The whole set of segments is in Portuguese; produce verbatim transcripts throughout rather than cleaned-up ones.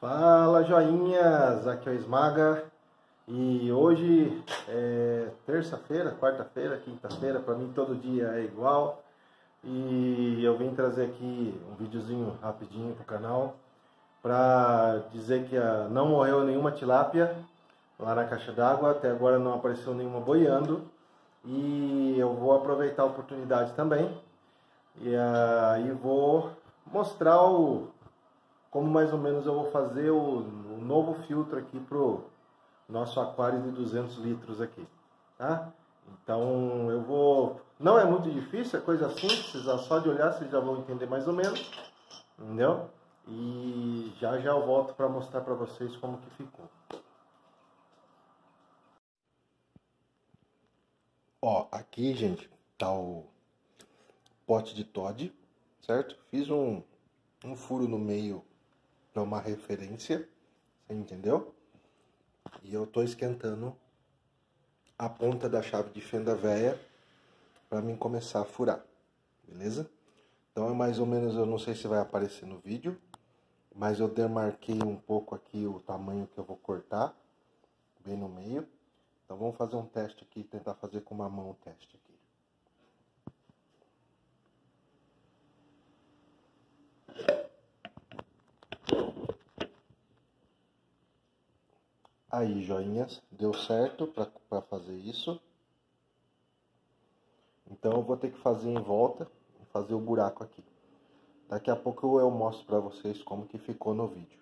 Fala, joinhas, aqui é o Esmaga e hoje é terça-feira, quarta-feira, quinta-feira, para mim todo dia é igual e eu vim trazer aqui um videozinho rapidinho pro canal para dizer que a, não morreu nenhuma tilápia lá na caixa d'água, até agora não apareceu nenhuma boiando e eu vou aproveitar a oportunidade também e aí vou mostrar o como mais ou menos eu vou fazer o, o novo filtro aqui pro nosso aquário de duzentos litros aqui, tá? Então eu vou, não é muito difícil, é coisa simples, só de olhar vocês já vão entender mais ou menos, entendeu? E já já eu volto para mostrar para vocês como que ficou. Ó, aqui, gente, tá o pote de Toddy, certo? Fiz um, um furo no meio para uma referência, você entendeu? E eu tô esquentando a ponta da chave de fenda velha para mim começar a furar, beleza? Então é mais ou menos, eu não sei se vai aparecer no vídeo, mas eu demarquei um pouco aqui o tamanho que eu vou cortar, bem no meio. Então vamos fazer um teste aqui, tentar fazer com uma mão o teste aqui. Aí, joinhas, deu certo para fazer isso. Então eu vou ter que fazer em volta, fazer o buraco aqui. Daqui a pouco eu mostro para vocês como que ficou no vídeo.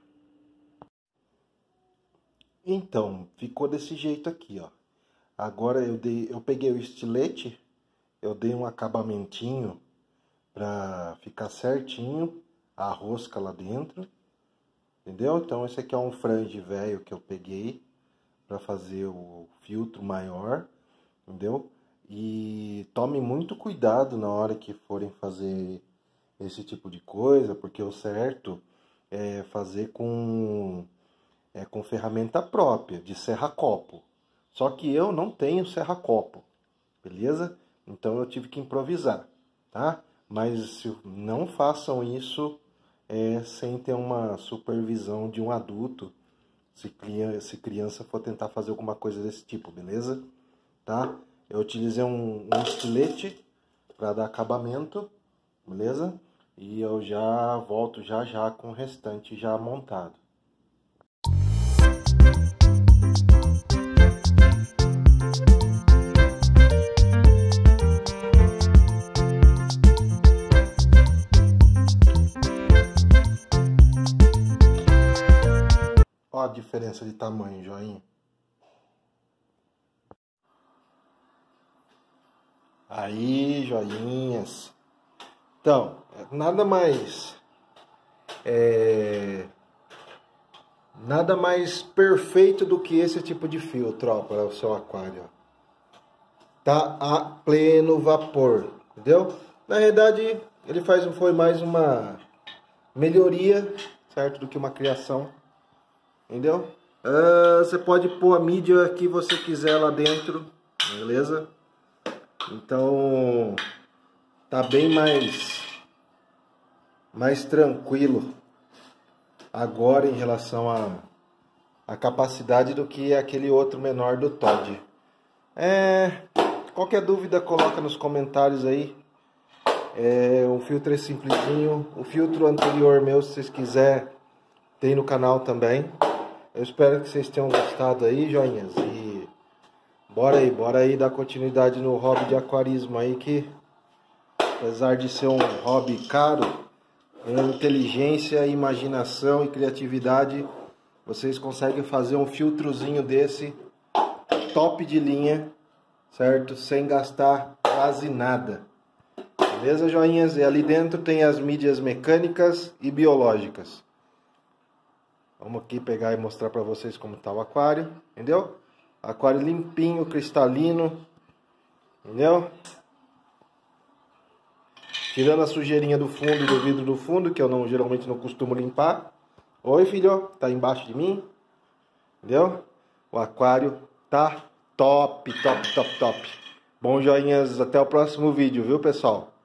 Então, ficou desse jeito aqui, ó. Agora eu, dei, eu peguei o estilete, eu dei um acabamentinho para ficar certinho a rosca lá dentro. Entendeu? Então esse aqui é um frange velho que eu peguei para fazer o filtro maior, entendeu? E tome muito cuidado na hora que forem fazer esse tipo de coisa, porque o certo é fazer com, é, com ferramenta própria, de serra-copo. Só que eu não tenho serra-copo, beleza? Então eu tive que improvisar, tá? Mas não façam isso É, sem ter uma supervisão de um adulto, se criança, se criança for tentar fazer alguma coisa desse tipo, beleza? Tá? Eu utilizei um, um estilete para dar acabamento, beleza? E eu já volto já já com o restante já montado. Ó a diferença de tamanho, joinha. Aí, joinhas. Então, nada mais... É, nada mais perfeito do que esse tipo de filtro, ó, para o seu aquário. Ó. Tá a pleno vapor, entendeu? Na realidade, ele faz, foi mais uma melhoria, certo? Do que uma criação. Entendeu? Uh, você pode pôr a mídia que você quiser lá dentro, beleza? Então tá bem mais mais tranquilo agora em relação a, a capacidade do que aquele outro menor do Toddy. É, qualquer dúvida coloca nos comentários aí. É, o filtro é simplesinho. O filtro anterior meu, se vocês quiserem, tem no canal também. Eu espero que vocês tenham gostado aí, joinhas. E bora aí, bora aí dar continuidade no hobby de aquarismo aí, que apesar de ser um hobby caro, com inteligência, imaginação e criatividade, vocês conseguem fazer um filtrozinho desse top de linha, certo? Sem gastar quase nada. Beleza, joinhas? E ali dentro tem as mídias mecânicas e biológicas. Vamos aqui pegar e mostrar para vocês como está o aquário, entendeu? Aquário limpinho, cristalino, entendeu? Tirando a sujeirinha do fundo, do vidro do fundo, que eu não, geralmente não costumo limpar. Oi, filho, tá embaixo de mim, entendeu? O aquário tá top, top, top, top. Bom, joinhas, até o próximo vídeo, viu, pessoal?